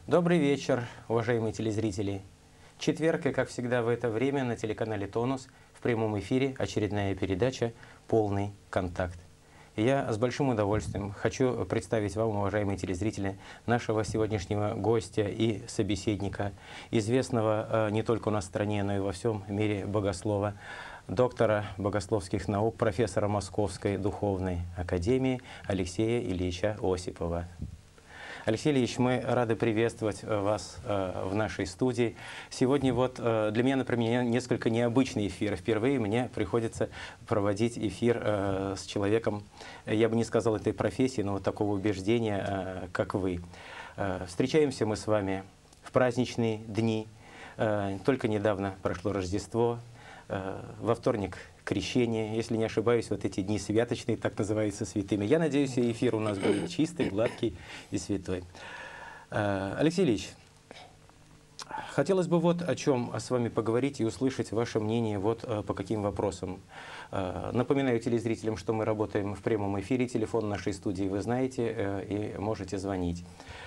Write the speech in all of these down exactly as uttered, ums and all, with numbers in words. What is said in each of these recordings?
Добрый вечер, уважаемые телезрители. Четверг, и как всегда в это время на телеканале «Тонус» в прямом эфире очередная передача «Полный контакт». И я с большим удовольствием хочу представить вам, уважаемые телезрители, нашего сегодняшнего гостя и собеседника, известного не только у нас в стране, но и во всем мире богослова, доктора богословских наук, профессора Московской духовной академии Алексея Ильича Осипова. Алексей Ильич, мы рады приветствовать вас э, в нашей студии. Сегодня вот э, для меня, например, несколько необычный эфир. Впервые мне приходится проводить эфир э, с человеком, я бы не сказал этой профессии, но вот такого убеждения, э, как вы. Э, встречаемся мы с вами в праздничные дни. Э, только недавно прошло Рождество. Э, во вторник Крещение, если не ошибаюсь, вот эти дни святочные, так называются, святыми. Я надеюсь, эфир у нас будет чистый, гладкий и святой. Алексей Ильич, хотелось бы вот о чем с вами поговорить и услышать ваше мнение вот по каким вопросам. Напоминаю телезрителям, что мы работаем в прямом эфире, телефон нашей студии вы знаете и можете звонить.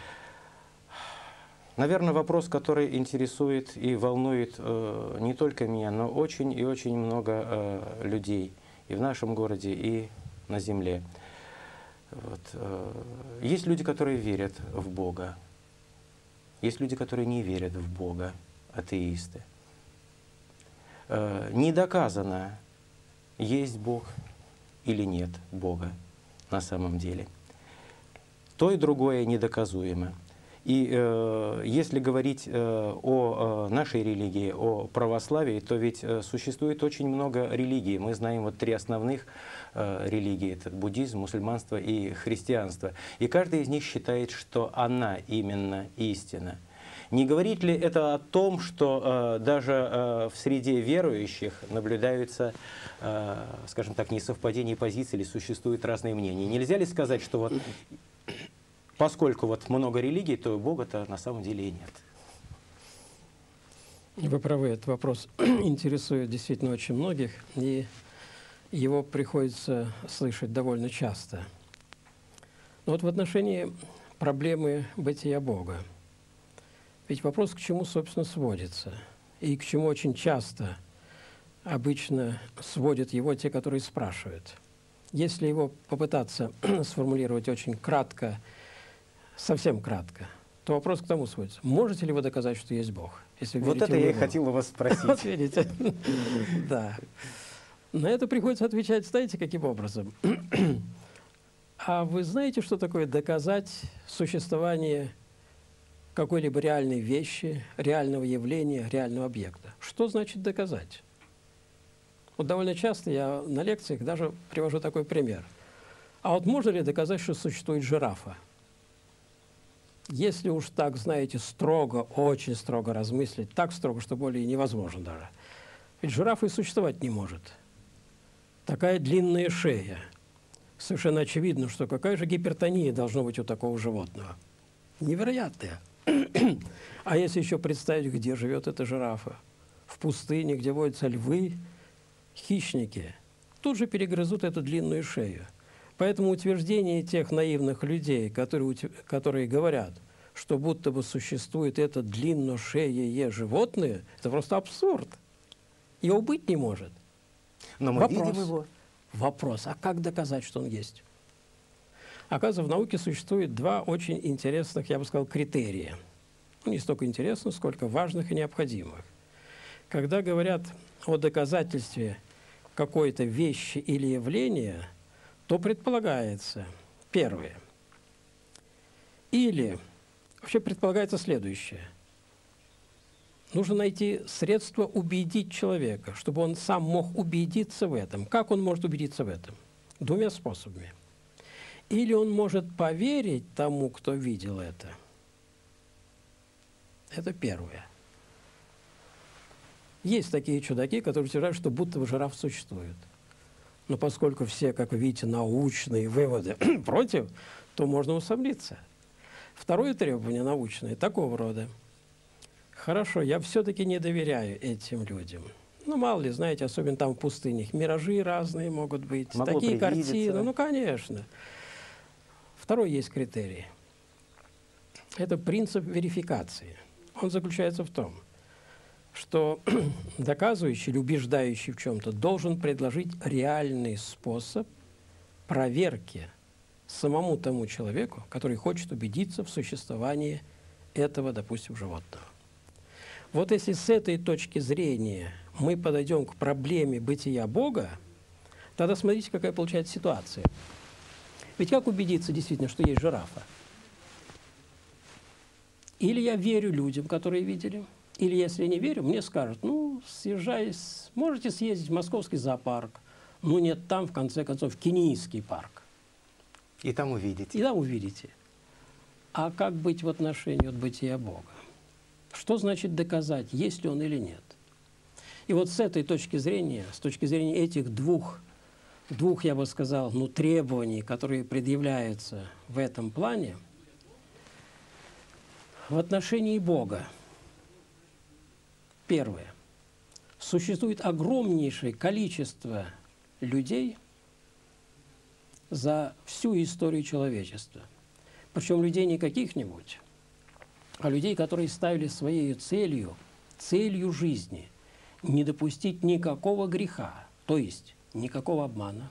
Наверное, вопрос, который интересует и волнует э, не только меня, но очень и очень много э, людей и в нашем городе, и на земле. Вот, э, есть люди, которые верят в Бога. Есть люди, которые не верят в Бога, атеисты. Э, не доказано, есть Бог или нет Бога на самом деле. То и другое недоказуемо. И э, если говорить э, о э, нашей религии, о православии, то ведь э, существует очень много религий. Мы знаем вот три основных э, религии. Это буддизм, мусульманство и христианство. И каждый из них считает, что она именно истина. Не говорит ли это о том, что э, даже э, в среде верующих наблюдаются, э, скажем так, несовпадения позиций или существуют разные мнения? Нельзя ли сказать, что вот... Поскольку вот много религий, то Бога-то на самом деле и нет. Вы правы, этот вопрос интересует действительно очень многих, и его приходится слышать довольно часто. Но вот в отношении проблемы бытия Бога. Ведь вопрос к чему, собственно, сводится, и к чему очень часто обычно сводят его те, которые спрашивают. Если его попытаться сформулировать очень кратко, совсем кратко, то вопрос к тому сводится. Можете ли вы доказать, что есть Бог? Если вот это я и хотел у вас спросить. Вот видите. Да. На это приходится отвечать, знаете, каким образом? А вы знаете, что такое доказать существование какой-либо реальной вещи, реального явления, реального объекта? Что значит доказать? Вот довольно часто я на лекциях даже привожу такой пример. А вот можно ли доказать, что существует жирафа? Если уж так, знаете, строго, очень строго размыслить, так строго, что более невозможно даже. Ведь жирафа и существовать не может. Такая длинная шея. Совершенно очевидно, что какая же гипертония должна быть у такого животного. Невероятная. А если еще представить, где живет эта жирафа? В пустыне, где водятся львы, хищники, тут же перегрызут эту длинную шею. Поэтому утверждение тех наивных людей, которые, которые говорят, что будто бы существует это длинношеее животное, это просто абсурд. Его быть не может. Но мы Вопрос. видим его. Вопрос, а как доказать, что он есть? Оказывается, в науке существует два очень интересных, я бы сказал, критерия. Не столько интересных, сколько важных и необходимых. Когда говорят о доказательстве какой-то вещи или явления, то предполагается, первое, или вообще предполагается следующее. Нужно найти средство убедить человека, чтобы он сам мог убедиться в этом. Как он может убедиться в этом? Двумя способами. Или он может поверить тому, кто видел это. Это первое. Есть такие чудаки, которые утверждают, что будто бы жираф существует. Но поскольку все, как вы видите, научные выводы против, то можно усомниться. Второе требование научное такого рода. Хорошо, я все-таки не доверяю этим людям. Ну, мало ли, знаете, особенно там в пустынях, миражи разные могут быть, Могло такие привидеться. картины, ну, конечно. Второй есть критерий. это принцип верификации. Он заключается в том, что доказывающий или убеждающий в чем-то должен предложить реальный способ проверки самому тому человеку, который хочет убедиться в существовании этого, допустим, животного. Вот если с этой точки зрения мы подойдем к проблеме бытия Бога, тогда смотрите, какая получается ситуация. Ведь как убедиться действительно, что есть жирафа? Или я верю людям, которые видели, или если не верю, мне скажут, ну, съезжай, можете съездить в московский зоопарк, ну, нет, там, в конце концов, кенийский парк. И там увидите. И там увидите. А как быть в отношении от бытия Бога? Что значит доказать, есть ли он или нет? И вот с этой точки зрения, с точки зрения этих двух, двух, я бы сказал, ну, требований, которые предъявляются в этом плане, в отношении Бога, первое, существует огромнейшее количество людей за всю историю человечества. Причем людей не каких-нибудь, а людей, которые ставили своей целью, целью жизни не допустить никакого греха, то есть никакого обмана,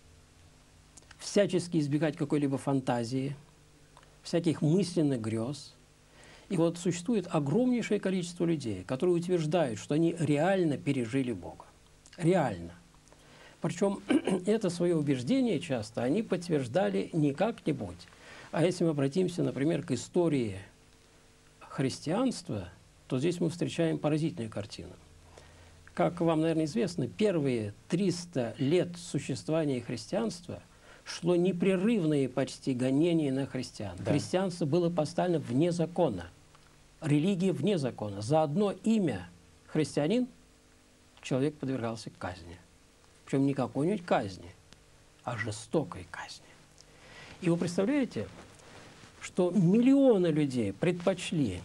всячески избегать какой-либо фантазии, всяких мысленных грез. И вот существует огромнейшее количество людей, которые утверждают, что они реально пережили Бога. Реально. Причем это свое убеждение часто они подтверждали не как-нибудь, а если мы обратимся, например, к истории христианства, то здесь мы встречаем поразительную картину. Как вам, наверное, известно, первые триста лет существования христианства шло непрерывное почти гонение на христиан. Да. Христианство было поставлено вне закона. Религия вне закона. За одно имя христианин человек подвергался казни. Причем не какой-нибудь казни, а жестокой казни. И вы представляете, что миллионы людей предпочли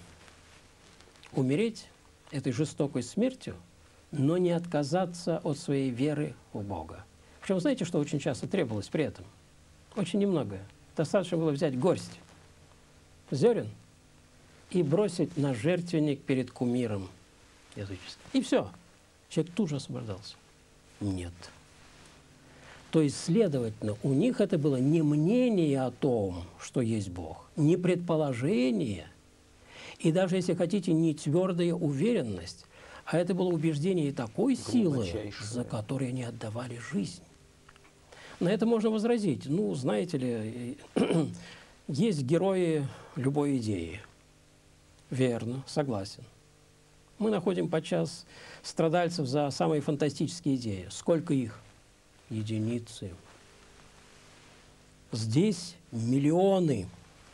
умереть этой жестокой смертью, но не отказаться от своей веры в Бога. Причем знаете, что очень часто требовалось при этом? Очень немногое. Достаточно было взять горсть зерен и бросить на жертвенник перед кумиром языческим. И все. Человек тут же освобождался. Нет. То есть, следовательно, у них это было не мнение о том, что есть Бог, не предположение, и даже, если хотите, не твердая уверенность, а это было убеждение такой силы, за которой они отдавали жизнь. На это можно возразить. Ну, знаете ли, есть герои любой идеи. Верно, согласен. Мы находим подчас страдальцев за самые фантастические идеи. Сколько их? Единицы. Здесь миллионы.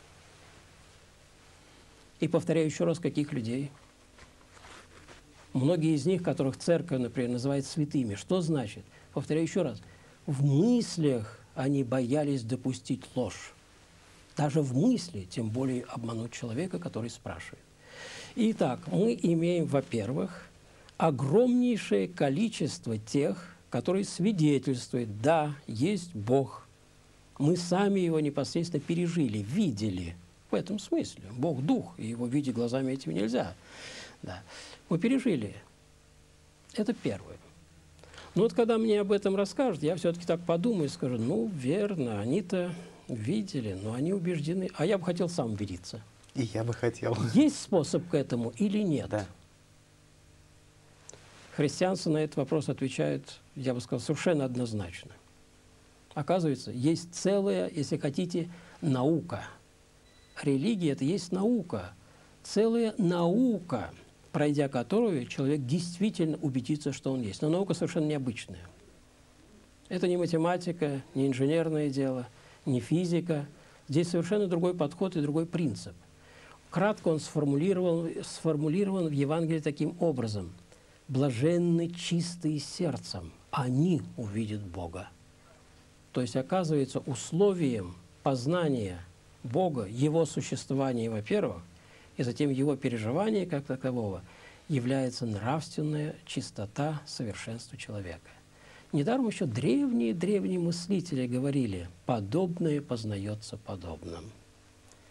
И повторяю еще раз, каких людей? Многие из них, которых церковь, например, называет святыми. Что значит? Повторяю еще раз. В мыслях они боялись допустить ложь. Даже в мысли, тем более обмануть человека, который спрашивает. Итак, мы имеем, во-первых, огромнейшее количество тех, которые свидетельствуют, да, есть Бог. Мы сами его непосредственно пережили, видели. В этом смысле. Бог – дух, и его видеть глазами этим нельзя. Да. Мы пережили. Это первое. Но вот когда мне об этом расскажут, я все-таки так подумаю и скажу, ну, верно, они-то видели, но они убеждены. А я бы хотел сам убедиться. И я бы хотел. Есть способ к этому или нет? Да. Христианство на этот вопрос отвечает, я бы сказал, совершенно однозначно. Оказывается, есть целая, если хотите, наука. Религия – это есть наука. Целая наука, пройдя которую человек действительно убедится, что он есть. Но наука совершенно необычная. Это не математика, не инженерное дело, не физика. Здесь совершенно другой подход и другой принцип. Кратко он сформулирован, сформулирован в Евангелии таким образом. «Блаженны чистые сердцем, они увидят Бога». То есть, оказывается, условием познания Бога, Его существования, во-первых, и затем Его переживания как такового, является нравственная чистота, совершенства человека. Недаром еще древние-древние мыслители говорили, подобное познается подобным.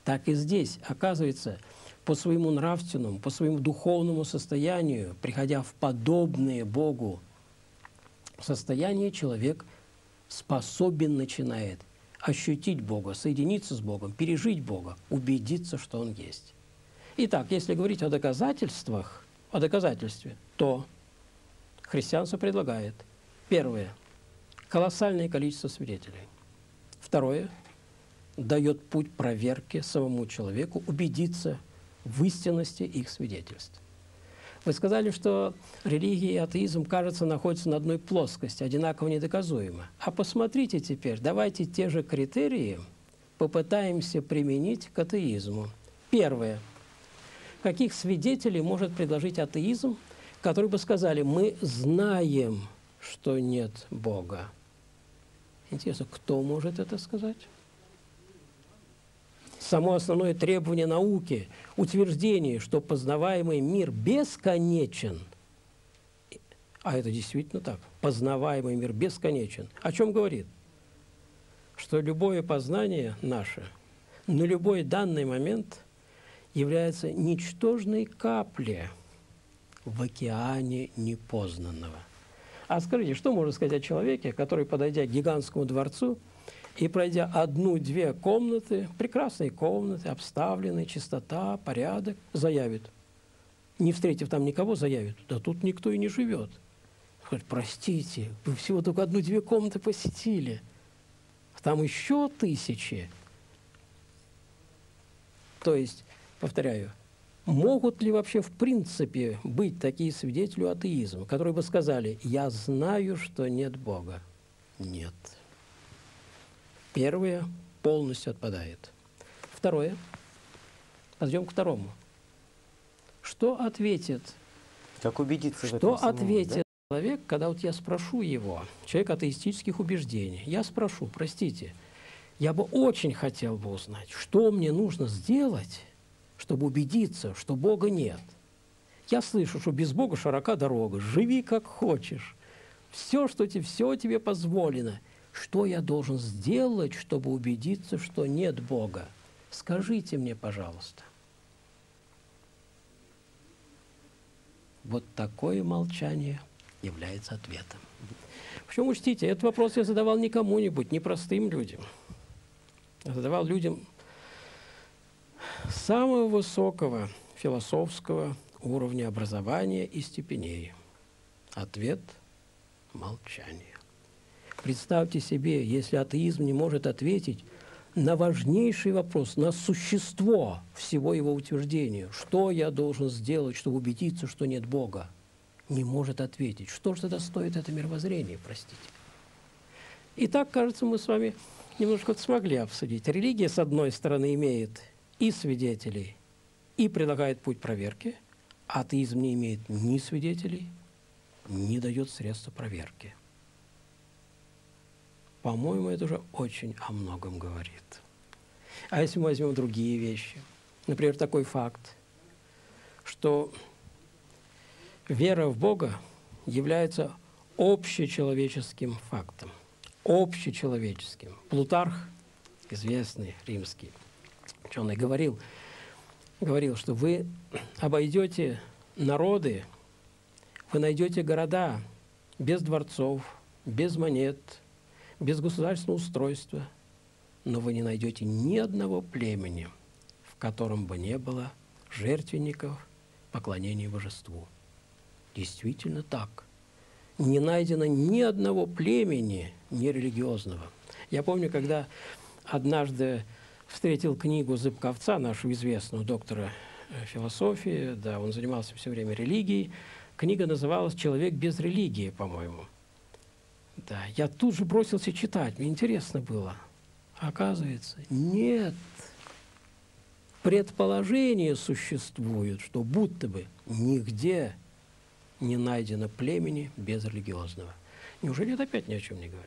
так и здесь. Оказывается, по своему нравственному, по своему духовному состоянию, приходя в подобное Богу состояние, человек способен начинает ощутить Бога, соединиться с Богом, пережить Бога, убедиться, что Он есть. Итак, если говорить о доказательствах, о доказательстве, то христианство предлагает: первое – колоссальное количество свидетелей. Второе – дает путь проверки самому человеку, убедиться в истинности их свидетельств. Вы сказали, что религия и атеизм, кажется, находятся на одной плоскости, одинаково недоказуемо. А посмотрите теперь, давайте те же критерии попытаемся применить к атеизму. Первое. Каких свидетелей может предложить атеизм, которые бы сказали: мы знаем, что нет Бога? Интересно, кто может это сказать? Само основное требование науки, утверждение, что познаваемый мир бесконечен, а это действительно так, познаваемый мир бесконечен, о чем говорит? Что любое познание наше на любой данный момент является ничтожной каплей в океане непознанного. А скажите, что можно сказать о человеке, который, подойдя к гигантскому дворцу и пройдя одну-две комнаты, прекрасные комнаты, обставленные, чистота, порядок, заявит, не встретив там никого, заявит: да тут никто и не живет. Говорит: простите, вы всего только одну-две комнаты посетили, там еще тысячи. То есть, повторяю, могут ли вообще в принципе быть такие свидетели атеизма, которые бы сказали: я знаю, что нет Бога? Нет. Первое полностью отпадает. Второе. Подойдем к второму. Что ответит? Как убедиться в этом Что самому, ответит да? человек, когда вот я спрошу его, человек атеистических убеждений, я спрошу: простите, я бы очень хотел бы узнать, что мне нужно сделать, чтобы убедиться, что Бога нет. Я слышу, что без Бога широка дорога, живи как хочешь, все, что тебе, все тебе позволено. Что я должен сделать, чтобы убедиться, что нет Бога? Скажите мне, пожалуйста. Вот такое молчание является ответом. Причем, учтите, этот вопрос я задавал не кому-нибудь, не простым людям. Я задавал людям самого высокого философского уровня образования и степеней. Ответ – молчание. Представьте себе, если атеизм не может ответить на важнейший вопрос, на существо всего его утверждения, что я должен сделать, чтобы убедиться, что нет Бога, не может ответить. Что же тогда стоит это мировоззрение, простите? Итак, кажется, мы с вами немножко смогли обсудить. Религия, с одной стороны, имеет и свидетелей, и предлагает путь проверки, а атеизм не имеет ни свидетелей, ни дает средства проверки. По-моему, это уже очень о многом говорит. А если мы возьмем другие вещи, например, такой факт, что вера в Бога является общечеловеческим фактом, общечеловеческим. Плутарх, известный римский ученый, говорил, говорил, что вы обойдете народы, вы найдете города без дворцов, без монет, без государственного устройства, но вы не найдете ни одного племени, в котором бы не было жертвенников, поклонения божеству. Действительно так. Не найдено ни одного племени нерелигиозного. Я помню, когда однажды встретил книгу Зыбковца, нашего известного доктора философии, да, он занимался все время религией. Книга называлась «Человек без религии», по-моему. Да, я тут же бросился читать, мне интересно было. Оказывается, нет. Предположения существуют, что будто бы нигде не найдено племени безрелигиозного. Неужели это опять ни о чем не говорит?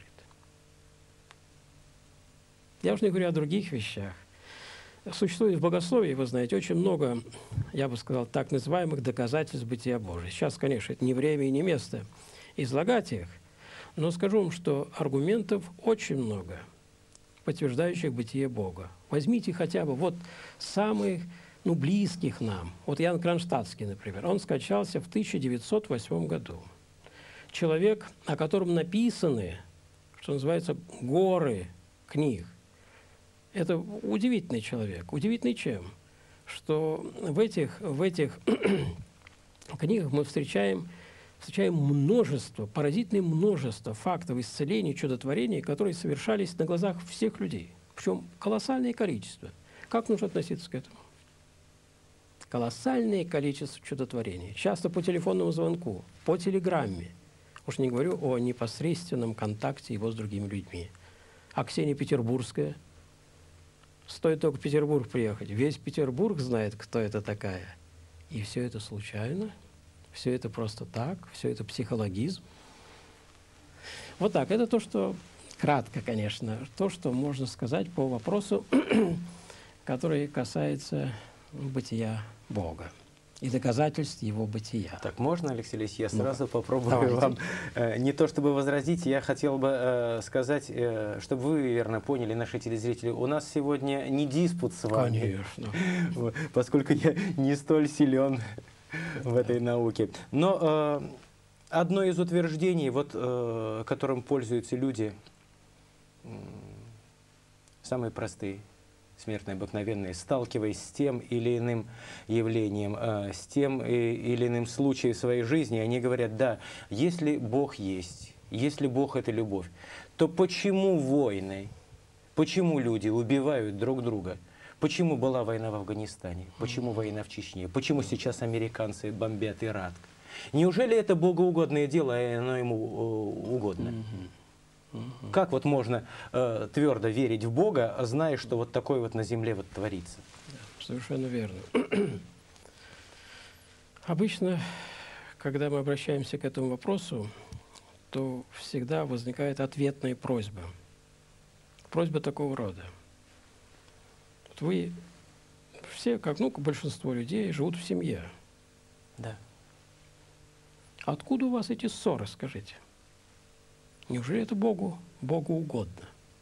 Я уже не говорю о других вещах. Существует в богословии, вы знаете, очень много, я бы сказал, так называемых доказательств бытия Божия. Сейчас, конечно, это не время и не место излагать их, но скажу вам, что аргументов очень много, подтверждающих бытие Бога. Возьмите хотя бы вот самых, ну, близких нам. Вот Ян Кронштадтский, например, он скончался в тысяча девятьсот восьмом году. Человек, о котором написаны, что называется, горы книг. Это удивительный человек. Удивительный чем? Что в этих, в этих книгах мы встречаем, встречаем множество, поразительное множество фактов исцелений, чудотворений, которые совершались на глазах всех людей. Причем колоссальное количество. Как нужно относиться к этому? Колоссальное количество чудотворений. Часто по телефонному звонку, по телеграмме. Уж не говорю о непосредственном контакте его с другими людьми. А Ксения Петербургская, стоит только в Петербург приехать, весь Петербург знает, кто это такая. И все это случайно, все это просто так, все это психологизм. Вот так, это то, что кратко, конечно, то, что можно сказать по вопросу, который касается бытия Бога и доказательств Его бытия. Так, можно, Алексей Ильич, я сразу Ну, попробую давайте. вам, э, не то чтобы возразить, я хотел бы э, сказать, э, чтобы вы верно поняли, наши телезрители, у нас сегодня не диспут с вами. Конечно. Вот, поскольку я не столь силен в этой науке. Но э, одно из утверждений, вот, э, которым пользуются люди, э, самые простые, смертные, обыкновенные, сталкиваясь с тем или иным явлением, э, с тем или иным случаем в своей жизни, они говорят: да, если Бог есть, если Бог – это любовь, то почему войны, почему люди убивают друг друга? Почему была война в Афганистане? Почему война в Чечне? Почему сейчас американцы бомбят Ирак? Неужели это богоугодное дело, а оно ему э, угодно? Mm-hmm. Как вот можно э, твердо верить в Бога, зная, что вот такое вот на земле вот творится? Совершенно верно. Обычно, когда мы обращаемся к этому вопросу, то всегда возникает ответная просьба. Просьба такого рода. Вот вы все, как ну, большинство людей, живут в семье. Да. Откуда у вас эти ссоры, скажите? Неужели это Богу, Богу угодно?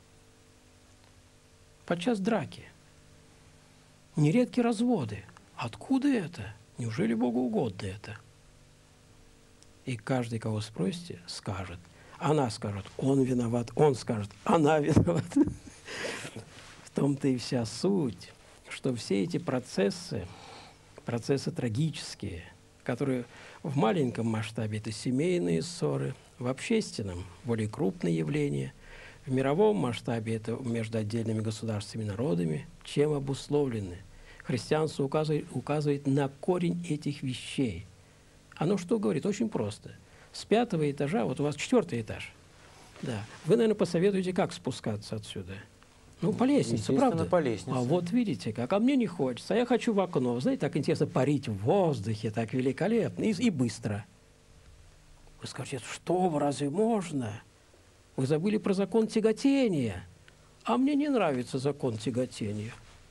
Подчас драки, нередки разводы. Откуда это? Неужели Богу угодно это? И каждый, кого спросите, скажет. Она скажет, он виноват, он скажет, она виновата. В том-то и вся суть, что все эти процессы, процессы трагические, которые в маленьком масштабе это семейные ссоры, в общественном более крупные явления, в мировом масштабе это между отдельными государствами и народами, чем обусловлены. Христианство указывает, указывает на корень этих вещей. Оно что говорит? Очень просто. С пятого этажа, вот у вас четвертый этаж, да, вы, наверное, посоветуете, как спускаться отсюда. Ну, по лестнице, правда? по лестнице. А вот видите как. А мне не хочется. А я хочу в окно. Знаете, так интересно парить в воздухе, так великолепно и, и быстро. Вы скажете, что вы, разве можно? Вы забыли про закон тяготения. А мне не нравится закон тяготения.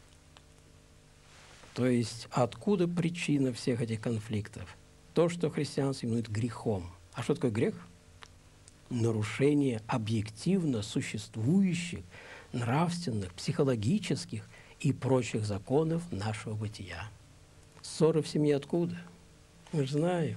То есть откуда причина всех этих конфликтов? То, что христианство именует грехом. А что такое грех? Нарушение объективно существующих нравственных, психологических и прочих законов нашего бытия. Ссоры в семье откуда? Мы же знаем.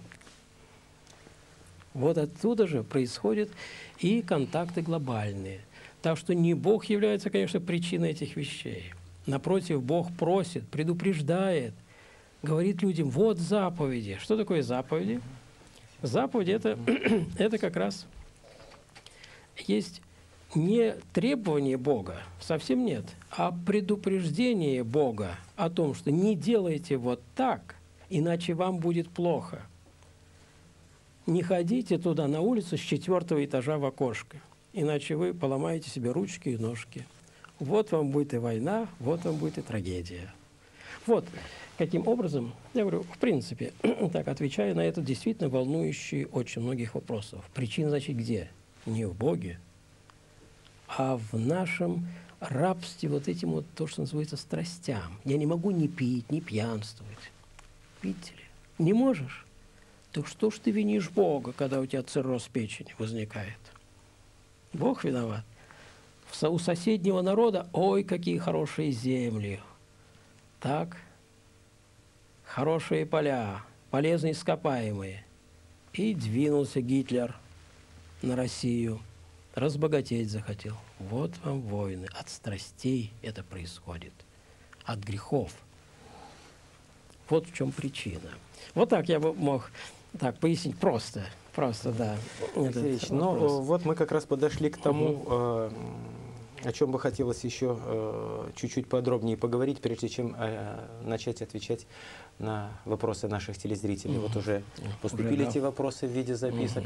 Вот оттуда же происходят и контакты глобальные. Так что не Бог является, конечно, причиной этих вещей. Напротив, Бог просит, предупреждает, говорит людям, вот заповеди. Что такое заповеди? Заповеди это, – это как раз есть не требование Бога, совсем нет, а предупреждение Бога о том, что не делайте вот так, иначе вам будет плохо. Не ходите туда на улицу с четвертого этажа в окошко, иначе вы поломаете себе ручки и ножки. Вот вам будет и война, вот вам будет и трагедия. Вот каким образом, я говорю, в принципе, так отвечая на этот действительно волнующий очень многих вопросов. Причина, значит, где? Не в Боге, а в нашем рабстве вот этим вот, то, что называется, страстям. Я не могу ни пить, ни пьянствовать. Видите ли? Не можешь? Так что ж ты винишь Бога, когда у тебя цирроз печени возникает? Бог виноват. у соседнего народа, ой, какие хорошие земли. Так, хорошие поля, полезные ископаемые. И двинулся Гитлер на Россию, разбогатеть захотел. Вот вам войны. От страстей это происходит, от грехов. Вот в чем причина. Вот так я бы мог так пояснить просто. Просто, да. Алексей, ну вот мы как раз подошли к тому, угу. э, о чем бы хотелось еще э, чуть-чуть подробнее поговорить, прежде чем э, начать отвечать на вопросы наших телезрителей. Угу. Вот уже поступили уже, да. эти вопросы в виде записок.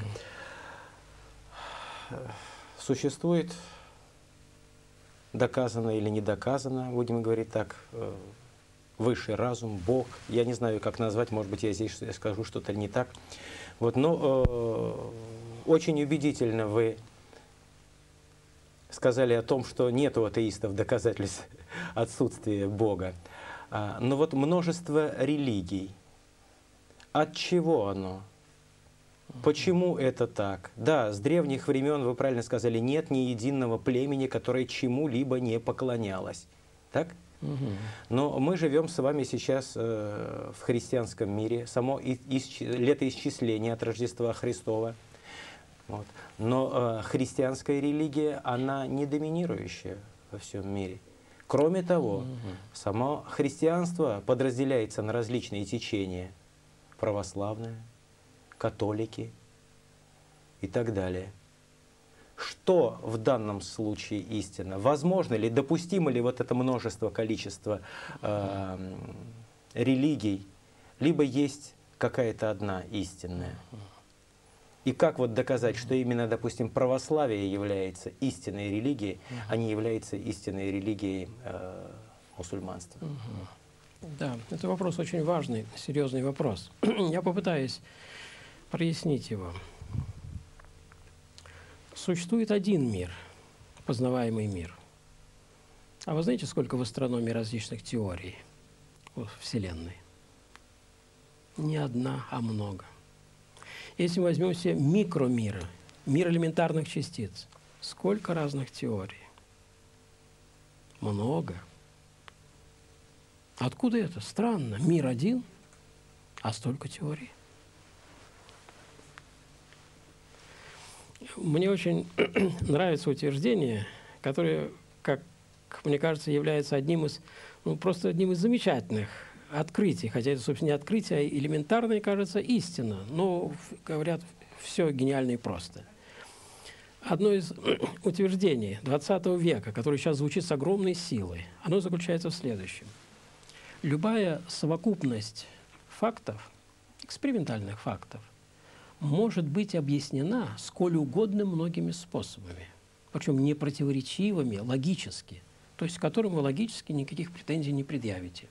Угу. Существует, доказано или не доказано, будем говорить так, э, высший разум, Бог. Я не знаю, как назвать, может быть, я здесь скажу что-то не так. Вот, но э, очень убедительно вы сказали о том, что нет у атеистов доказательств отсутствия Бога. А, но вот множество религий. От чего оно? Почему это так? Да, с древних времен, вы правильно сказали, нет ни единого племени, которое чему-либо не поклонялось. Так? Угу. Но мы живем с вами сейчас э, в христианском мире, само исч... летоисчисление от Рождества Христова. Вот. Но э, христианская религия, она не доминирующая во всем мире. Кроме того, угу. само христианство подразделяется на различные течения. Православное, католики и так далее. Что в данном случае истина? Возможно ли, допустимо ли вот это множество, количество э, религий, либо есть какая-то одна истинная? И как вот доказать, что именно, допустим, православие является истинной религией, а не является истинной религией э, мусульманства? Да, это вопрос очень важный, серьезный вопрос. Я попытаюсь прояснить его. Существует один мир, познаваемый мир. А вы знаете, сколько в астрономии различных теорий в Вселенной? Не одна, а много. Если мы возьмем все микромиры, мир элементарных частиц, сколько разных теорий? Много. Откуда это? Странно. Мир один, а столько теорий. Мне очень нравится утверждение, которое, как мне кажется, является одним из, ну, просто одним из замечательных открытий. Хотя это, собственно, не открытие, а элементарная, кажется, истина. Но, говорят, все гениально и просто. Одно из утверждений двадцатого века, которое сейчас звучит с огромной силой, оно заключается в следующем. Любая совокупность фактов, экспериментальных фактов, может быть объяснена сколь угодно многими способами, причем не противоречивыми, логически, то есть к которым вы логически никаких претензий не предъявите.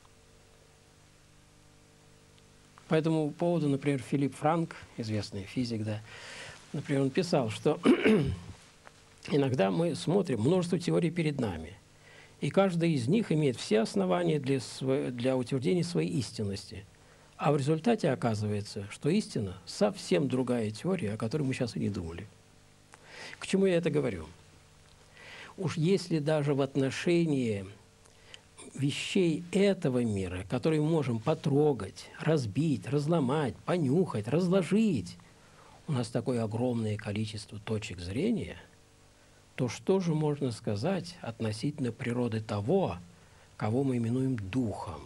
По этому поводу, например, Филипп Франк, известный физик, да, например, он писал, что иногда мы смотрим множество теорий перед нами, и каждая из них имеет все основания для, для утверждения своей истинности. А в результате оказывается, что истина совсем другая теория, о которой мы сейчас и не думали. К чему я это говорю? Уж если даже в отношении вещей этого мира, которые мы можем потрогать, разбить, разломать, понюхать, разложить, у нас такое огромное количество точек зрения, то что же можно сказать относительно природы того, кого мы именуем духом,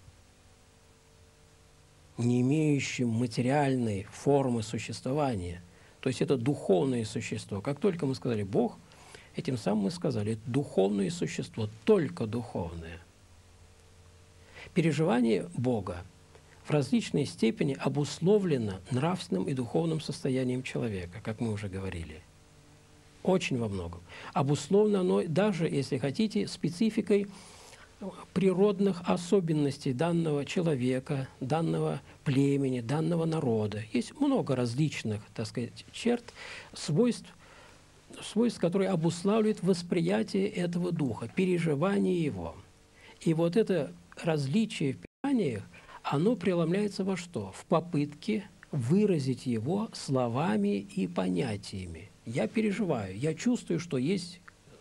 не имеющим материальной формы существования? То есть это духовное существо. Как только мы сказали «Бог», этим самым мы сказали «это духовное существо», только духовное. Переживание Бога в различной степени обусловлено нравственным и духовным состоянием человека, как мы уже говорили. Очень во многом. Обусловлено оно даже, если хотите, спецификой природных особенностей данного человека, данного племени, данного народа. Есть много различных, так сказать, черт, свойств, свойств, которые обуславливают восприятие этого духа, переживание его. И вот это различие в переживаниях, оно преломляется во что? В попытке выразить его словами и понятиями. Я переживаю, я чувствую, что есть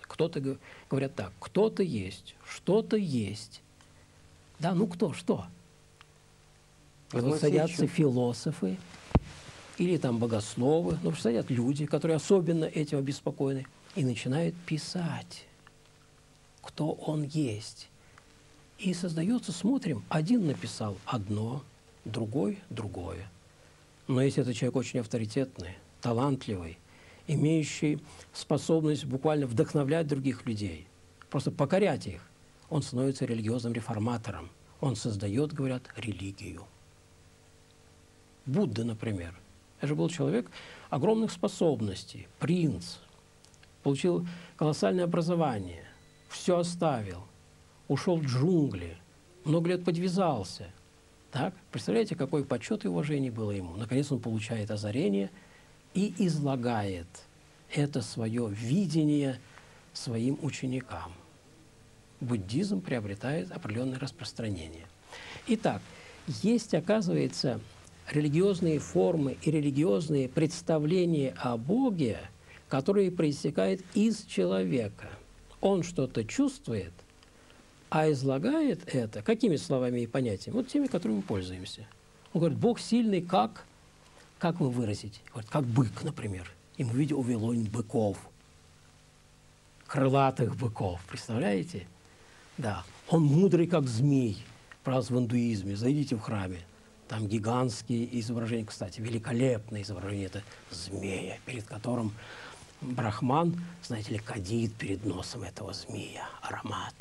Кто-то говорят так, кто-то есть, что-то есть. Да, ну кто, что? И вот садятся философы или там богословы, ну, садятся люди, которые особенно этим обеспокоены, и начинают писать, кто он есть. И создается, смотрим, один написал одно, другой – другое. Но если этот человек очень авторитетный, талантливый, имеющий способность буквально вдохновлять других людей, просто покорять их, он становится религиозным реформатором. Он создает, говорят, религию. Будда, например. Это же был человек огромных способностей, принц, получил колоссальное образование, все оставил, ушел в джунгли, много лет подвязался. Так? Представляете, какой почет и уважение было ему? Наконец он получает озарение и излагает это свое видение своим ученикам. Буддизм приобретает определенное распространение. Итак, есть, оказывается, религиозные формы и религиозные представления о Боге, которые проистекают из человека. Он что-то чувствует, а излагает это какими словами и понятиями? Вот теми, которыми мы пользуемся. Он говорит, Бог сильный, как, как вы выразить? Говорит, как бык, например. И мы видим у Вавилонь быков, крылатых быков, представляете? Да. Он мудрый, как змей, правда, в индуизме. Зайдите в храме. Там гигантские изображения, кстати, великолепное изображение. Это змея, перед которым брахман, знаете ли, кадит перед носом этого змея, ароматы.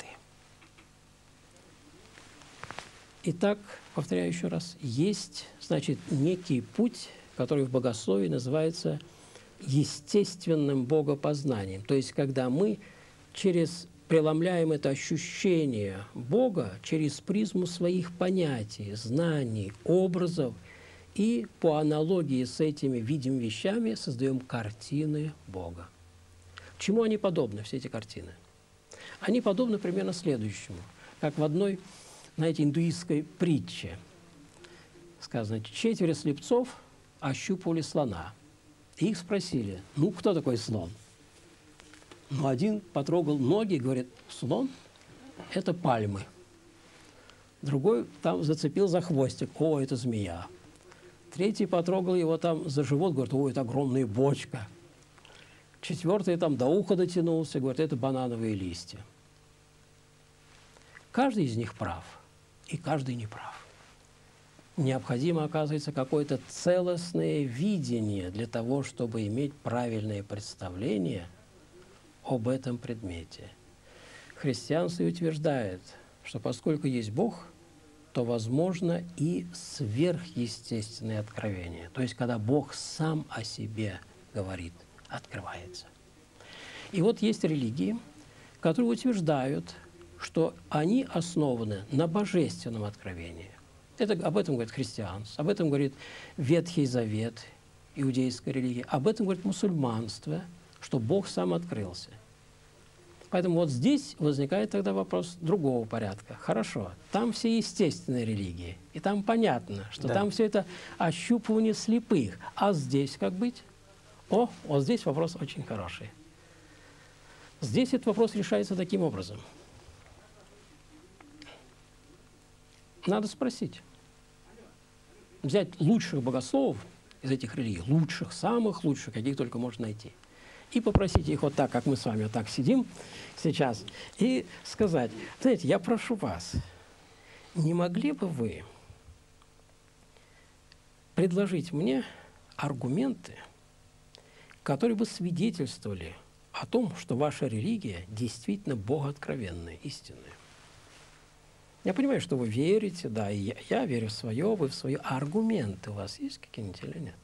Итак, повторяю еще раз, есть, значит, некий путь, который в богословии называется естественным богопознанием. То есть, когда мы через преломляем это ощущение Бога через призму своих понятий, знаний, образов, и по аналогии с этими видимыми вещами создаем картины Бога. К чему они подобны, все эти картины? Они подобны примерно следующему. Как в одной, знаете, индуистской притче сказано, четверо слепцов ощупывали слона. И их спросили, ну, кто такой слон? Ну, один потрогал ноги и говорит, слон – это пальмы. Другой там зацепил за хвостик, о, это змея. Третий потрогал его там за живот, говорит, о, это огромная бочка. Четвертый там до уха дотянулся, говорит, это банановые листья. Каждый из них прав, и каждый не прав. Необходимо, оказывается, какое-то целостное видение для того, чтобы иметь правильное представление об этом предмете. Христианство утверждает, что поскольку есть Бог, то возможно и сверхъестественное откровение. То есть, когда Бог сам о себе говорит, открывается. И вот есть религии, которые утверждают, что они основаны на божественном откровении. Это, об этом говорит христианство, об этом говорит Ветхий Завет, иудейская религия, об этом говорит мусульманство, что Бог сам открылся. Поэтому вот здесь возникает тогда вопрос другого порядка. Хорошо, там все естественные религии, и там понятно, что да. Там все это ощупывание слепых. А здесь как быть? О, вот здесь вопрос очень хороший. Здесь этот вопрос решается таким образом. Надо спросить. Взять лучших богословов из этих религий, лучших, самых лучших, каких только можно найти, и попросить их вот так, как мы с вами вот так сидим сейчас, и сказать, знаете, я прошу вас, не могли бы вы предложить мне аргументы, которые бы свидетельствовали о том, что ваша религия действительно богооткровенная, истинная? Я понимаю, что вы верите, да, и я, я верю в свое, вы в свое. А аргументы у вас есть какие-нибудь или нет?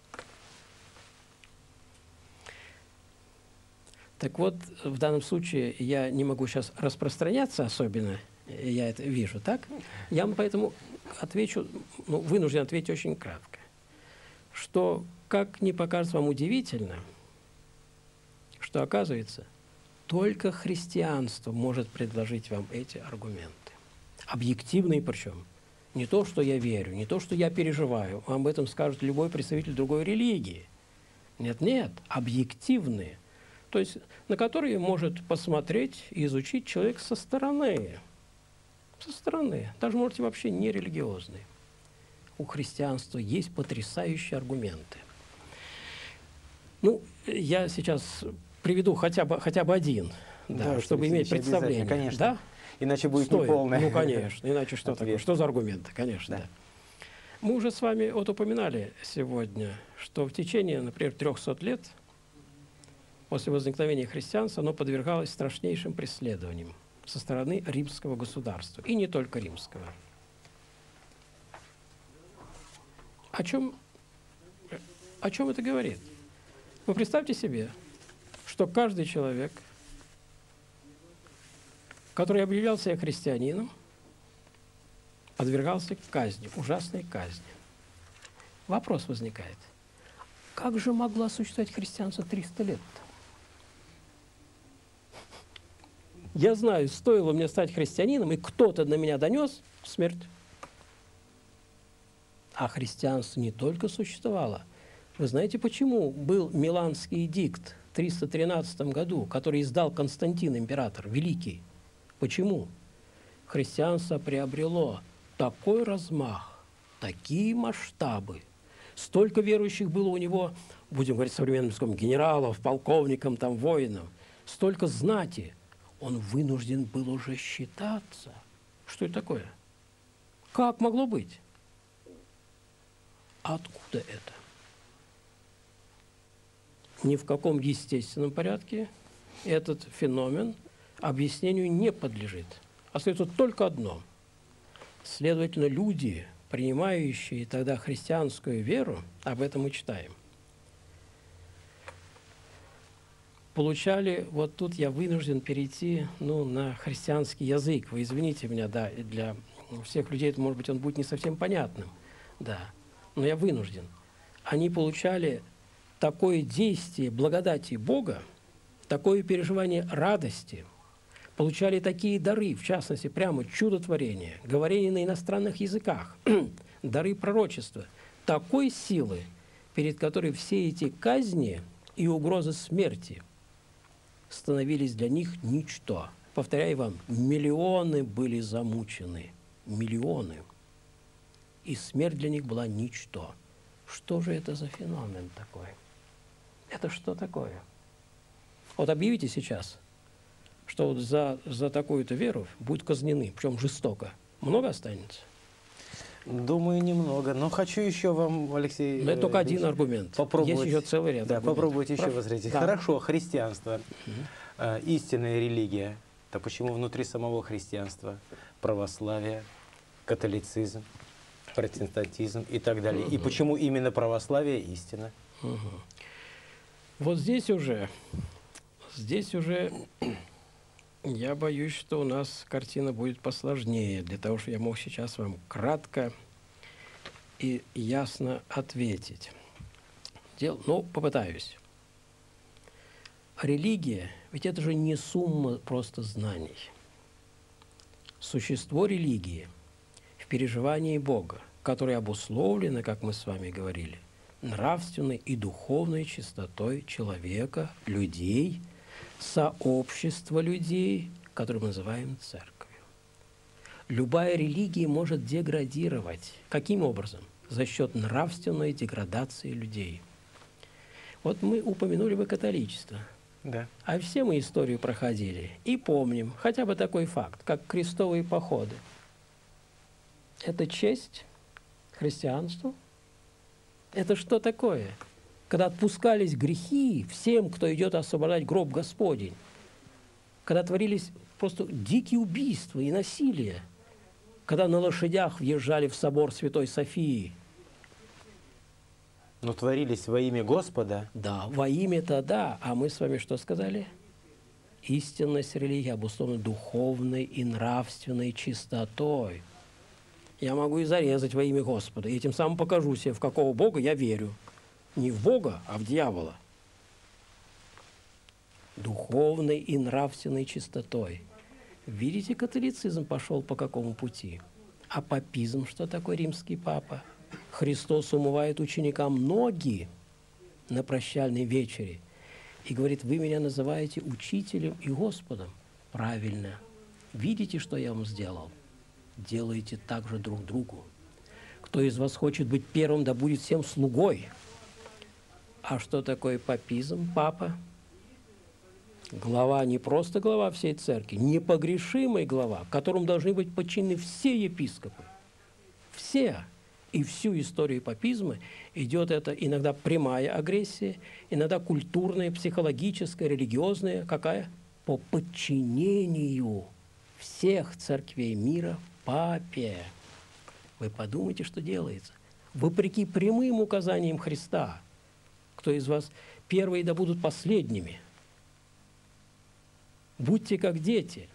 Так вот, в данном случае я не могу сейчас распространяться особенно, я это вижу, так? Я вам поэтому отвечу, ну, вынужден ответить очень кратко, что, как ни покажется вам удивительно, что, оказывается, только христианство может предложить вам эти аргументы. Объективные причем. Не то, что я верю, не то, что я переживаю. Вам об этом скажет любой представитель другой религии. Нет, нет, объективные. то есть на которые может посмотреть и изучить человек со стороны. Со стороны. Даже, можете, вообще не религиозный. У христианства есть потрясающие аргументы. Ну, я сейчас приведу хотя бы, хотя бы один, да, Да, чтобы иметь представление. Конечно. Да? Иначе будет Стоит. неполное. Ну, конечно. Иначе что Ответ. такое? Что за аргументы? Конечно, Да. да. Мы уже с вами вот упоминали сегодня, что в течение, например, трехсот лет после возникновения христианства оно подвергалось страшнейшим преследованиям со стороны римского государства. И не только римского. О чем, о чем это говорит? Вы представьте себе, что каждый человек, который объявлял себя христианином, подвергался казни, ужасной казни. Вопрос возникает. Как же могло существовать христианство триста лет-то? Я знаю, стоило мне стать христианином, и кто-то на меня донес смерть. А христианство не только существовало. Вы знаете, почему был Миланский эдикт в триста тринадцатом году, который издал Константин, император, великий? Почему? Христианство приобрело такой размах, такие масштабы, столько верующих было у него, будем говорить современным языком, генералов, полковников, там, воинов, столько знати, он вынужден был уже считаться. Что это такое? Как могло быть? Откуда это? Ни в каком естественном порядке этот феномен объяснению не подлежит. Остается только одно. Следовательно, люди, принимающие тогда христианскую веру, об этом мы читаем, получали, вот тут я вынужден перейти ну, на христианский язык. Вы извините меня, да, для всех людей, это, может быть, он будет не совсем понятным, да, но я вынужден. Они получали такое действие благодати Бога, такое переживание радости, получали такие дары, в частности, прямо чудотворение, говорение на иностранных языках, дары пророчества, такой силы, перед которой все эти казни и угрозы смерти становились для них ничто. Повторяю вам, миллионы были замучены, миллионы. И смерть для них была ничто. Что же это за феномен такой? Это что такое? Вот объявите сейчас, что вот за, за такую-то веру будут казнены, причем жестоко. Много останется? Думаю, немного. Но хочу еще вам, Алексей... Но это только Ильич, один аргумент. попробовать, есть еще целый ряд да, аргументов. попробуйте еще Прошу. возразить. Да. Хорошо, христианство, угу. э, истинная религия. То почему внутри самого христианства православие, католицизм, протестантизм и так далее? Угу. И почему именно православие истина? Угу. Вот здесь уже, здесь уже... Я боюсь, что у нас картина будет посложнее, для того, чтобы я мог сейчас вам кратко и ясно ответить. Дел... Ну, попытаюсь. Религия, ведь это же не сумма просто знаний. Существо религии в переживании Бога, которое обусловлено, как мы с вами говорили, нравственной и духовной чистотой человека, людей, сообщество людей, которое мы называем церковью. Любая религия может деградировать. Каким образом? За счет нравственной деградации людей. Вот мы упомянули бы католичество. Да. А все мы историю проходили и помним хотя бы такой факт, как крестовые походы. Это честь христианству? Это что такое? Когда отпускались грехи всем, кто идет освобождать гроб Господень, когда творились просто дикие убийства и насилие, когда на лошадях въезжали в собор Святой Софии. Но творились во имя Господа. Да, во имя-то да. А мы с вами что сказали? Истинность религии обусловлена духовной и нравственной чистотой. Я могу и зарезать во имя Господа, и тем самым покажу себе, в какого Бога я верю. Не в Бога, а в дьявола. Духовной и нравственной чистотой. Видите, католицизм пошел по какому пути? А папизм, что такое римский папа? Христос умывает ученикам ноги на прощальной вечере. и говорит: вы меня называете учителем и Господом. Правильно. Видите, что я вам сделал? Делайте так же друг другу. Кто из вас хочет быть первым, да будет всем слугой. А что такое папизм, папа? Глава, не просто глава всей церкви, непогрешимый глава, которому должны быть подчинены все епископы. Все. И всю историю папизма идет это иногда прямая агрессия, иногда культурная, психологическая, религиозная. Какая? По подчинению всех церквей мира папе. Вы подумайте, что делается. Вопреки прямым указаниям Христа, кто из вас первые, да будут последними. Будьте как дети.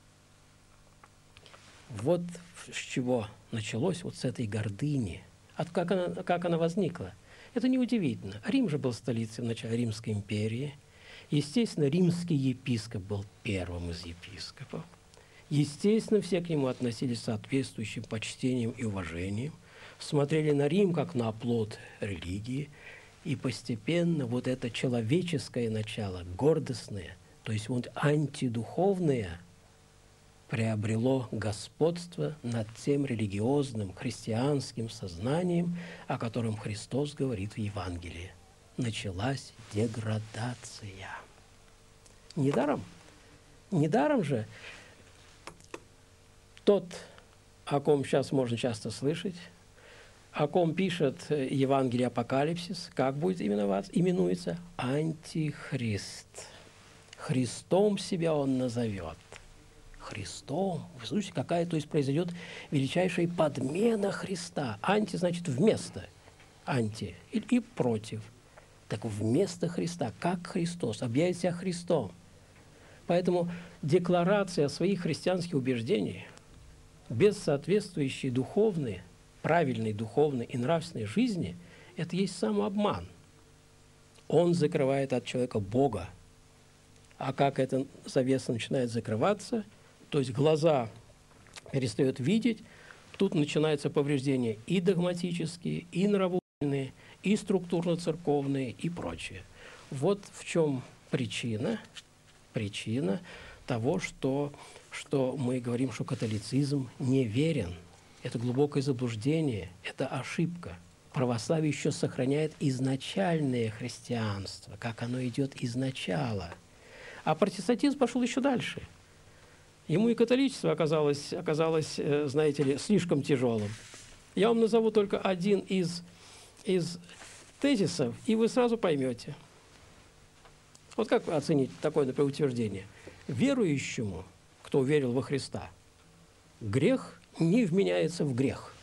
Вот с чего началось, вот с этой гордыни. От как она, как она возникла? Это неудивительно. Рим же был столицей в начале Римской империи. Естественно, римский епископ был первым из епископов. Естественно, все к нему относились с соответствующим почтением и уважением, смотрели на Рим как на оплот религии, и постепенно вот это человеческое начало, гордостное, то есть вот антидуховное, приобрело господство над тем религиозным, христианским сознанием, о котором Христос говорит в Евангелии. Началась деградация. Недаром, недаром же тот, о ком сейчас можно часто слышать, о ком пишет Евангелие Апокалипсис, как будет именоваться? Именуется Антихрист. Христом себя он назовет. Христом. Вы слышите, какая, то есть, произойдет величайшая подмена Христа. Анти значит вместо. Анти и, и против. Так вместо Христа, как Христос, объявит себя Христом. Поэтому декларация своих христианских убеждений без соответствующей духовной, правильной духовной и нравственной жизни – это есть самообман. Он закрывает от человека Бога. А как эта завеса начинает закрываться, то есть глаза перестают видеть, тут начинаются повреждения и догматические, и нравоучительные, и структурно-церковные, и прочее. Вот в чем причина, причина того, что, что мы говорим, что католицизм неверен. Это глубокое заблуждение, это ошибка. Православие еще сохраняет изначальное христианство, как оно идет изначала. А протестантизм пошел еще дальше. Ему и католичество оказалось, оказалось, знаете ли, слишком тяжелым. Я вам назову только один из, из тезисов, и вы сразу поймете. Вот как вы оцените такое, например, утверждение? Верующему, кто уверил во Христа, грех не вменяется в грех.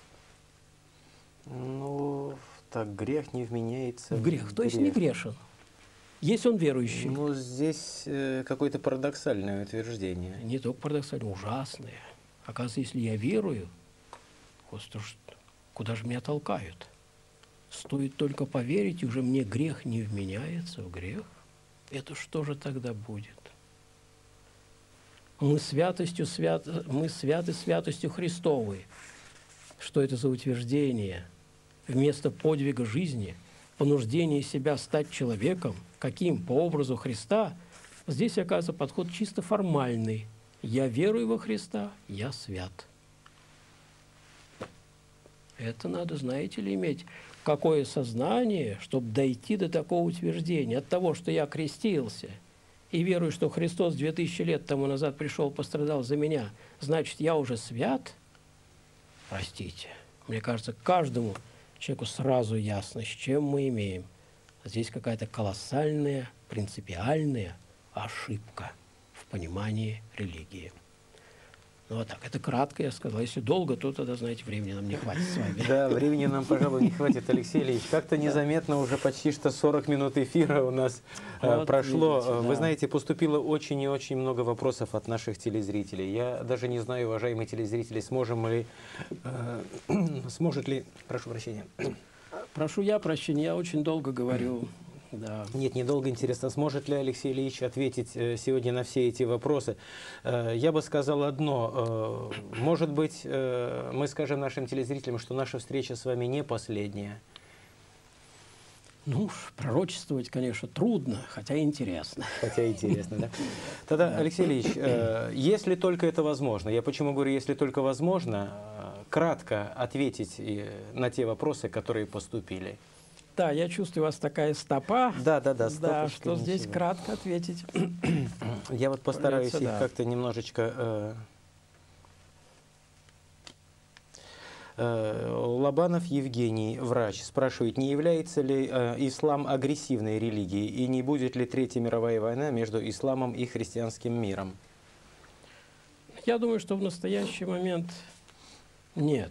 Ну, так грех не вменяется в грех. В то есть не грешен. Если он верующий. Ну, здесь э, какое-то парадоксальное утверждение. Не только парадоксальное, ужасное. Оказывается, если я верую, Господи, куда же меня толкают? Стоит только поверить, и уже мне грех не вменяется в грех. Это что же тогда будет? Мы святостью, свят... мы святы святостью Христовой. Что это за утверждение? Вместо подвига жизни, понуждения себя стать человеком, каким? По образу Христа, здесь, оказывается, подход чисто формальный. Я верую во Христа, я свят. Это надо, знаете ли, иметь какое сознание, чтобы дойти до такого утверждения. От того, что я крестился и верую, что Христос две тысячи лет тому назад пришел, пострадал за меня, значит, я уже свят? Простите. Мне кажется, каждому человеку сразу ясно, с чем мы имеем. Здесь какая-то колоссальная, принципиальная ошибка в понимании религии. Ну вот так, это кратко я сказал. Если долго, то тогда, знаете, времени нам не хватит с вами. Да, времени нам, пожалуй, не хватит, Алексей Ильич. Как-то незаметно уже почти что сорок минут эфира у нас вот, прошло. Видите, Вы да. знаете, поступило очень и очень много вопросов от наших телезрителей. Я даже не знаю, уважаемые телезрители, сможем ли, э, сможет ли, прошу прощения. Прошу я прощения, я очень долго говорю. Да. Нет, недолго интересно, сможет ли Алексей Ильич ответить сегодня на все эти вопросы. Я бы сказал одно. Может быть, мы скажем нашим телезрителям, что наша встреча с вами не последняя. Ну уж, пророчествовать, конечно, трудно, хотя интересно. Хотя интересно, да? Тогда, Алексей Ильич, э, если только это возможно, я почему говорю, если только возможно, э, кратко ответить э, на те вопросы, которые поступили. Да, я чувствую, у вас такая стопа. Да, да, да, Да, что ничего. здесь кратко ответить. Я вот постараюсь Придется, их да. как-то немножечко... Э, э, Лобанов Евгений, врач, спрашивает, не является ли э, ислам агрессивной религией и не будет ли Третья мировая война между исламом и христианским миром? Я думаю, что в настоящий момент нет.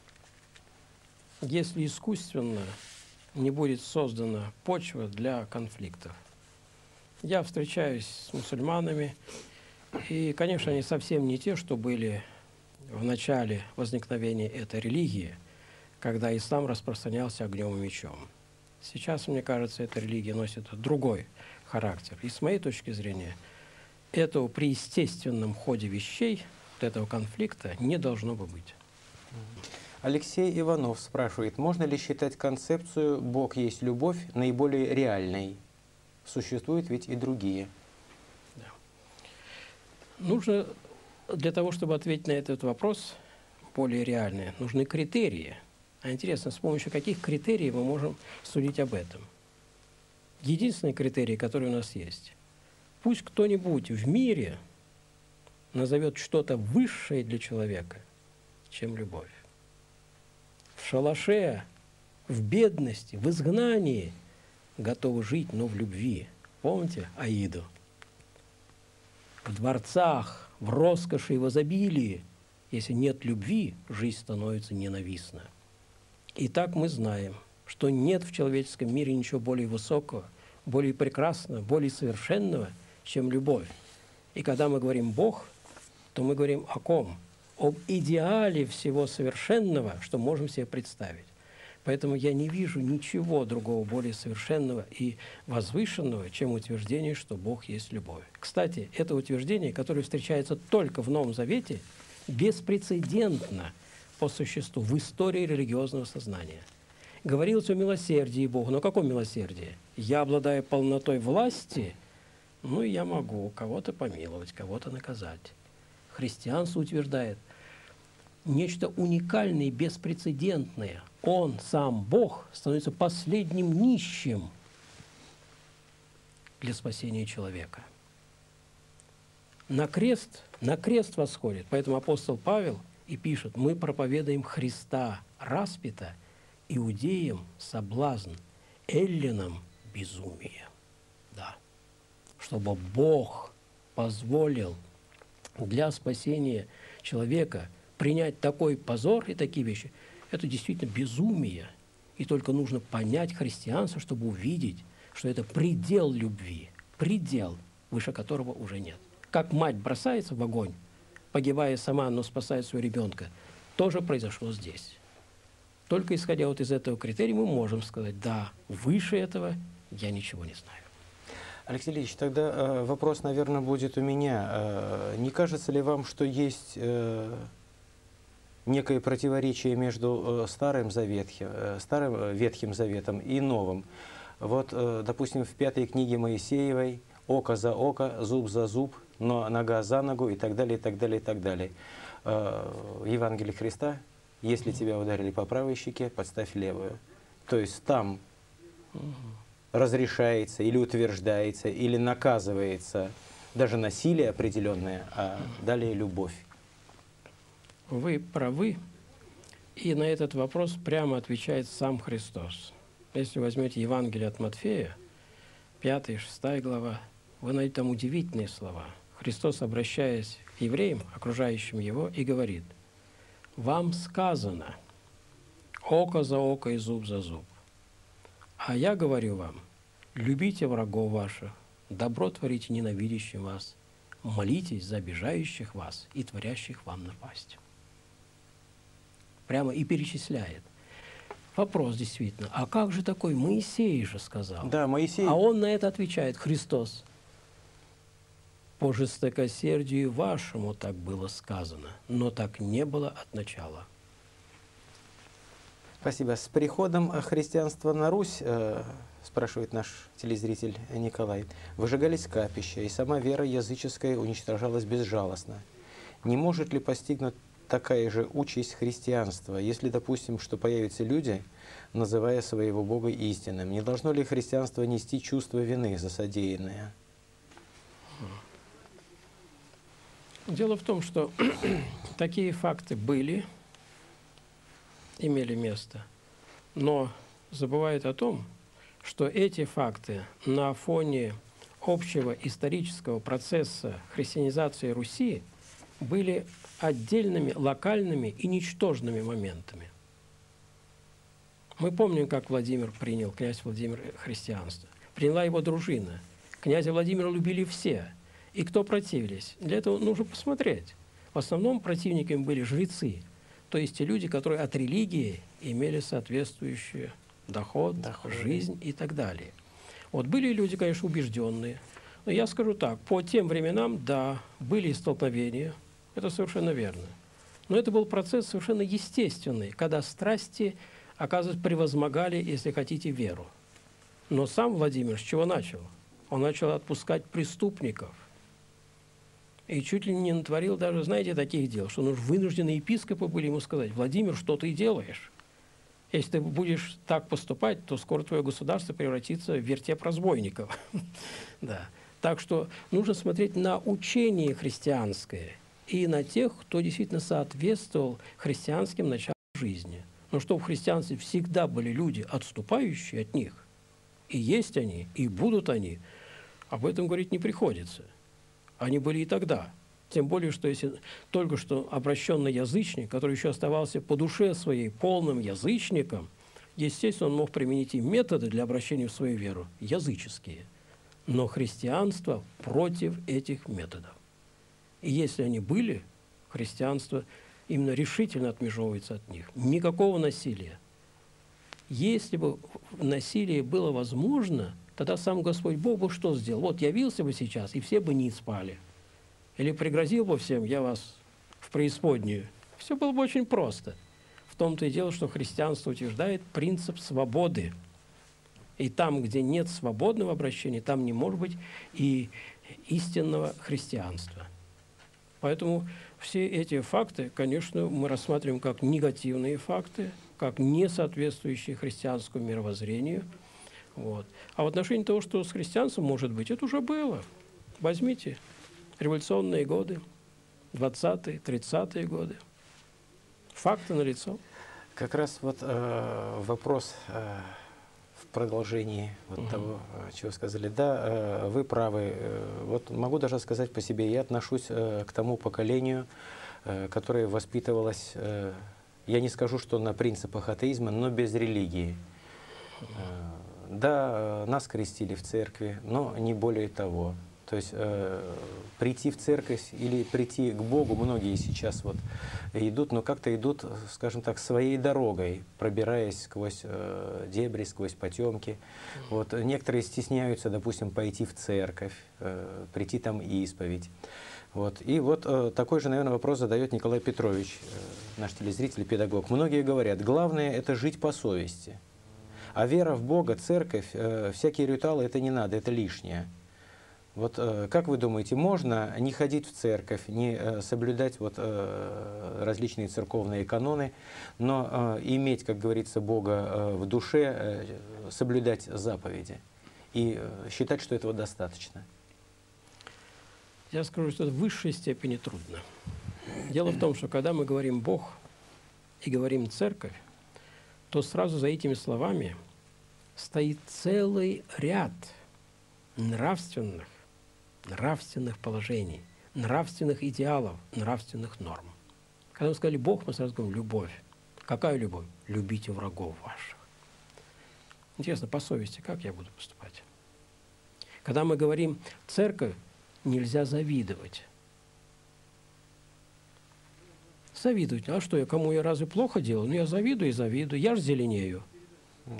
Если искусственно не будет создана почва для конфликтов. Я встречаюсь с мусульманами, и, конечно, они совсем не те, что были в начале возникновения этой религии, когда ислам распространялся огнем и мечом. Сейчас, мне кажется, эта религия носит другой характер. И с моей точки зрения, этого при естественном ходе вещей, вот этого конфликта, не должно бы быть. Алексей Иванов спрашивает, можно ли считать концепцию «Бог есть любовь» наиболее реальной? Существуют ведь и другие. Да. Нужно, для того, чтобы ответить на этот вопрос, более реальные, нужны критерии. А интересно, с помощью каких критериев мы можем судить об этом? Единственный критерий, который у нас есть. Пусть кто-нибудь в мире назовет что-то высшее для человека, чем любовь. В шалаше, в бедности, в изгнании готовы жить, но в любви. Помните Аиду? В дворцах, в роскоши и в изобилии, если нет любви, жизнь становится ненавистна. И так мы знаем, что нет в человеческом мире ничего более высокого, более прекрасного, более совершенного, чем любовь. И когда мы говорим «Бог», то мы говорим о ком? Об идеале всего совершенного, что можем себе представить. Поэтому я не вижу ничего другого более совершенного и возвышенного, чем утверждение, что Бог есть любовь. Кстати, это утверждение, которое встречается только в Новом Завете, беспрецедентно по существу в истории религиозного сознания. Говорилось о милосердии Бога. Но каком милосердии? Я обладаю полнотой власти, ну и я могу кого-то помиловать, кого-то наказать. Христианство утверждает нечто уникальное и беспрецедентное. Он, сам Бог, становится последним нищим для спасения человека. На крест, на крест восходит. Поэтому апостол Павел и пишет, мы проповедуем Христа распята, иудеям соблазн, эллинам безумие. Да. Чтобы Бог позволил для спасения человека принять такой позор и такие вещи, это действительно безумие. И только нужно понять христианство, чтобы увидеть, что это предел любви, предел, выше которого уже нет. Как мать бросается в огонь, погибая сама, но спасает своего ребенка, тоже произошло здесь. Только исходя вот из этого критерия мы можем сказать, да, выше этого я ничего не знаю. Алексей Ильич, тогда э, вопрос, наверное, будет у меня. Э, не кажется ли вам, что есть э, некое противоречие между э, Старым, Заветхим, э, Старым э, Ветхим Заветом и Новым? Вот, э, допустим, в пятой книге Моисеевой «Око за око, зуб за зуб, но нога за ногу» и так далее, и так далее, и так далее. Э, Евангелие Христа «Если тебя ударили по правой щеке, подставь левую». То есть там разрешается или утверждается, или наказывается даже насилие определенное, а далее любовь. Вы правы, и на этот вопрос прямо отвечает сам Христос. Если возьмете Евангелие от Матфея, пятая, шестая глава, вы найдете там удивительные слова. Христос, обращаясь к евреям, окружающим его, и говорит, «Вам сказано, око за око и зуб за зуб. А я говорю вам, любите врагов ваших, добро творите ненавидящим вас, молитесь за обижающих вас и творящих вам напасть». Прямо и перечисляет. Вопрос действительно, а как же такой Моисей же сказал? Да, Моисей. А он на это отвечает, Христос. По жестокосердию вашему так было сказано, но так не было от начала. Спасибо. С приходом христианства на Русь, э, с спрашивает наш телезритель Николай, выжигались капища, и сама вера языческая уничтожалась безжалостно. Не может ли постигнуть такая же участь христианства, если допустим, что появятся люди, называя своего Бога истинным? Не должно ли христианство нести чувство вины за содеянное? Дело в том, что такие факты были, имели место, но забывают о том, что эти факты на фоне общего исторического процесса христианизации Руси были отдельными, локальными и ничтожными моментами. Мы помним, как Владимир принял, князь Владимир, христианство. Приняла его дружина. Князя Владимира любили все. И кто противились? Для этого нужно посмотреть. В основном противниками были жрецы, то есть те люди, которые от религии имели соответствующий доход, доход, жизнь и так далее. Вот были люди, конечно, убежденные. Но я скажу так, по тем временам, да, были столкновения, это совершенно верно. Но это был процесс совершенно естественный, когда страсти, оказывается, превозмогали, если хотите, веру. Но сам Владимир с чего начал? Он начал отпускать преступников. И чуть ли не натворил даже, знаете, таких дел, что ну, вынужденные епископы были ему сказать: Владимир, что ты делаешь? Если ты будешь так поступать, то скоро твое государство превратится в вертеп разбойников. Да. Так что нужно смотреть на учение христианское и на тех, кто действительно соответствовал христианским началам жизни. Но что в христианстве всегда были люди, отступающие от них, и есть они, и будут они, об этом говорить не приходится. Они были и тогда. Тем более, что если только что обращенный язычник, который еще оставался по душе своей полным язычником, естественно, он мог применить и методы для обращения в свою веру, языческие. Но христианство против этих методов. И если они были, христианство именно решительно отмежевывается от них. Никакого насилия. Если бы насилие было возможно, тогда сам Господь Бог бы что сделал? Вот явился бы сейчас, и все бы не спали. Или пригрозил бы всем: я вас в преисподнюю. Все было бы очень просто. В том-то и дело, что христианство утверждает принцип свободы. И там, где нет свободного обращения, там не может быть и истинного христианства. Поэтому все эти факты, конечно, мы рассматриваем как негативные факты, как не соответствующие христианскому мировоззрению. Вот. А в отношении того, что с христианством может быть, это уже было. Возьмите революционные годы, двадцатые, тридцатые годы. Факты налицо. Как раз вот э, вопрос э, в продолжении вот угу. того, чего сказали. Да, э, вы правы. Э, вот могу даже сказать по себе, я отношусь э, к тому поколению, э, которое воспитывалось, э, я не скажу, что на принципах атеизма, но без религии. Угу. Э, да, нас крестили в церкви, но не более того. То есть э, прийти в церковь или прийти к Богу многие сейчас вот идут, но как-то идут, скажем так, своей дорогой, пробираясь сквозь э, дебри, сквозь потемки. Вот. Некоторые стесняются, допустим, пойти в церковь, э, прийти там исповедь. Вот. И вот э, такой же, наверное, вопрос задает Николай Петрович, э, наш телезритель, педагог. Многие говорят, главное – это жить по совести. А вера в Бога, церковь, э, всякие ритуалы – это не надо, это лишнее. Вот э, как вы думаете, можно не ходить в церковь, не э, соблюдать вот, э, различные церковные каноны, но э, иметь, как говорится, Бога э, в душе, э, соблюдать заповеди и э, считать, что этого достаточно? Я скажу, что это в высшей степени трудно. Дело в том, что когда мы говорим «Бог» и говорим «церковь», то сразу за этими словами стоит целый ряд нравственных, нравственных положений, нравственных идеалов, нравственных норм. Когда мы сказали «Бог», мы сразу говорим «любовь». Какая любовь? Любите врагов ваших. Интересно, по совести, как я буду поступать? Когда мы говорим «церковь», нельзя завидовать. Завидовать. А что, я кому я разве плохо делаю? Ну, я завидую и завидую. Я ж зеленею. Угу.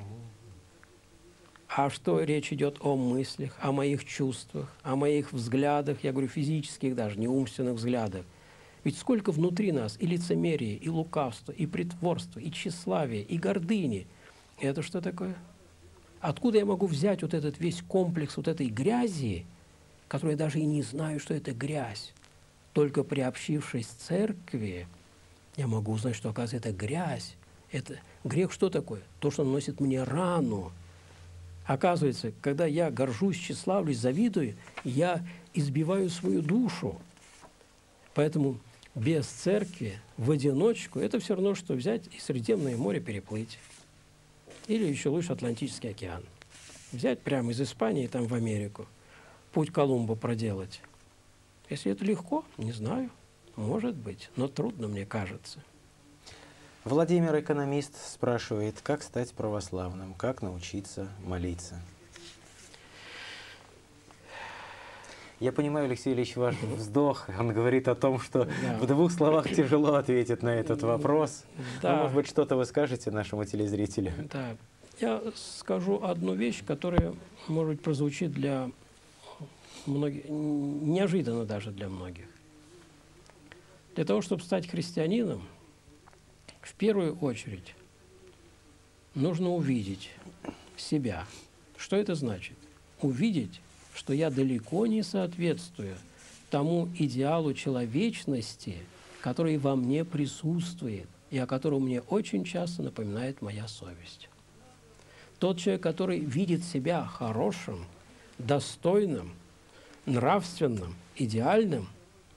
А что речь идет о мыслях, о моих чувствах, о моих взглядах, я говорю, физических даже, не умственных взглядах. Ведь сколько внутри нас и лицемерия, и лукавства, и притворства, и тщеславия, и гордыни. Это что такое? Откуда я могу взять вот этот весь комплекс вот этой грязи, которую я даже и не знаю, что это грязь? Только приобщившись к церкви, я могу узнать, что, оказывается, это грязь. Это грех что такое? То, что наносит мне рану. Оказывается, когда я горжусь, тщеславлюсь, завидую, я избиваю свою душу. Поэтому без церкви, в одиночку, это все равно, что взять и Средиземное море переплыть. Или еще лучше Атлантический океан. Взять прямо из Испании там в Америку, путь Колумба проделать. Если это легко, не знаю, может быть, но трудно, мне кажется. Владимир, экономист, спрашивает, как стать православным, как научиться молиться. Я понимаю, Алексей Ильич, ваш вздох, он говорит о том, что да. в двух словах тяжело ответить на этот вопрос. Да. Но, может быть, что-то вы скажете нашему телезрителю? Да, я скажу одну вещь, которая, может быть, прозвучит для многих, неожиданно даже для многих. Для того, чтобы стать христианином, в первую очередь нужно увидеть себя. Что это значит? Увидеть, что я далеко не соответствую тому идеалу человечности, который во мне присутствует и о котором мне очень часто напоминает моя совесть. Тот человек, который видит себя хорошим, достойным, нравственным, идеальным,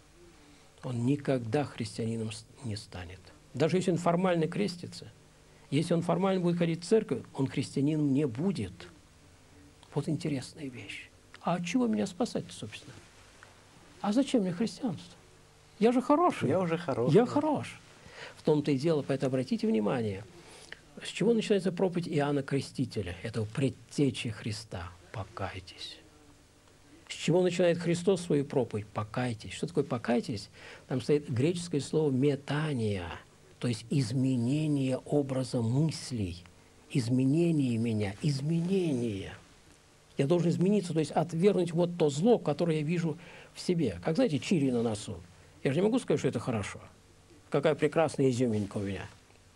он никогда христианином не станет. Даже если он формально крестится, если он формально будет ходить в церковь, он христианином не будет. Вот интересная вещь. А от чего меня спасать, собственно? А зачем мне христианство? Я же хороший. Я уже хороший. Я хорош. В том-то и дело, поэтому обратите внимание, с чего начинается проповедь Иоанна Крестителя, этого предтечи Христа? Покайтесь. С чего начинает Христос свою проповедь? Покайтесь. Что такое покайтесь? Там стоит греческое слово «метания», то есть изменение образа мыслей, изменение меня, изменение. Я должен измениться, то есть отвергнуть вот то зло, которое я вижу в себе. Как, знаете, чири на носу. Я же не могу сказать, что это хорошо. Какая прекрасная изюминка у меня.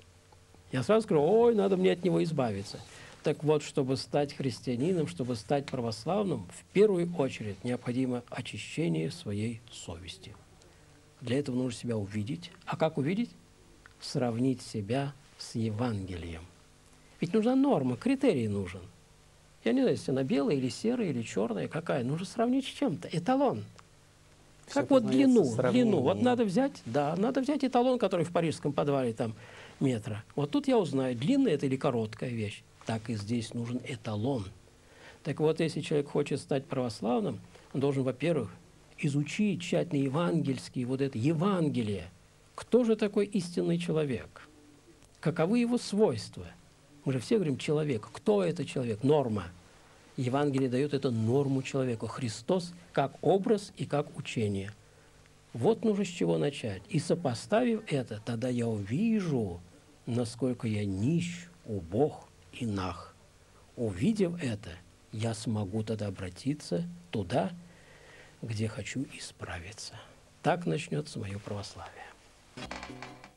Я сразу скажу, ой, надо мне от него избавиться. Так вот, чтобы стать христианином, чтобы стать православным, в первую очередь необходимо очищение своей совести. Для этого нужно себя увидеть. А как увидеть? Сравнить себя с Евангелием. Ведь нужна норма, критерий нужен. Я не знаю, если она белая или серая, или черная, какая. Нужно сравнить с чем-то. Эталон. Все как вот длину, длину. Вот надо взять, да, надо взять эталон, который в парижском подвале там метра. Вот тут я узнаю, длинная это или короткая вещь. Так и здесь нужен эталон. Так вот, если человек хочет стать православным, он должен, во-первых, изучить тщательно евангельские, вот это Евангелие. Кто же такой истинный человек? Каковы его свойства? Мы же все говорим «человек». Кто это человек? Норма. Евангелие дает эту норму человеку. Христос как образ и как учение. Вот нужно с чего начать. И сопоставив это, тогда я увижу, насколько я нищ, убог и наг. Увидев это, я смогу тогда обратиться туда, где хочу исправиться. Так начнется мое православие.